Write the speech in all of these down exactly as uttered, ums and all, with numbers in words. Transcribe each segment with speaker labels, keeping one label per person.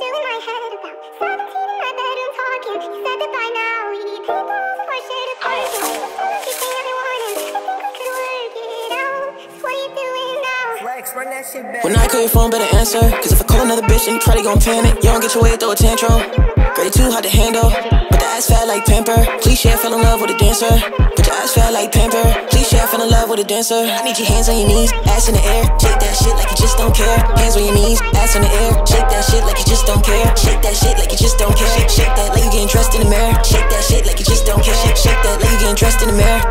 Speaker 1: in my head about seventeen in my bedroom talking. He said that by now he paid the rules of our shared apartment. He was done everything I've been wanting. I think we could work it out. So what are you doing now?
Speaker 2: Flex, run that shit back.
Speaker 3: When I call your phone, better answer. Cause if I call another bitch, then you probably gon' panic. You don't get your way, throw a tantrum. Girl, you too hard to handle. But the ass fat like pamper. Cliche, I fell in love with a dancer. But your ass fat like pamper. Cliche, I fell in love with a dancer. I need your hands on your knees, ass in the air. Shake that shit like you just don't care. Hands on your knees, ass in the air. Shake that shit like you just don't care. Shake that shit like you just don't care. Shake, shake that like you getting dressed in the mirror. Shake that shit like you just don't care. Shake, shake that like you getting dressed in the mirror.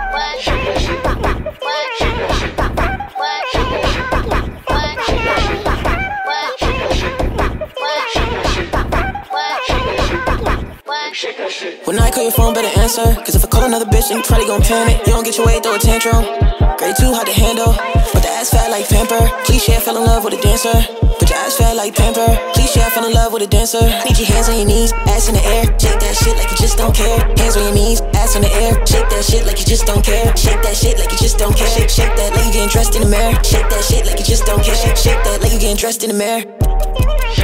Speaker 3: When I call your phone, better answer. Cause if I call another bitch, then you probably gon' panic. You don't get your way, throw a tantrum. Girl, you too hard to handle. But the ass fat like pamper. Cliche, I fell in love with a dancer. But your ass fat like pamper. Cliche, I fell in love with a dancer. I need your hands on your knees, ass in the air. Shake that shit like you just don't care. Hands on your knees, ass in the air. Shake that shit like you just don't care. Shake that shit like you just don't care. Shake, shake that like you getting dressed in the mirror. Shake that shit like you just don't care. Shake, shake that like you getting dressed in the mirror.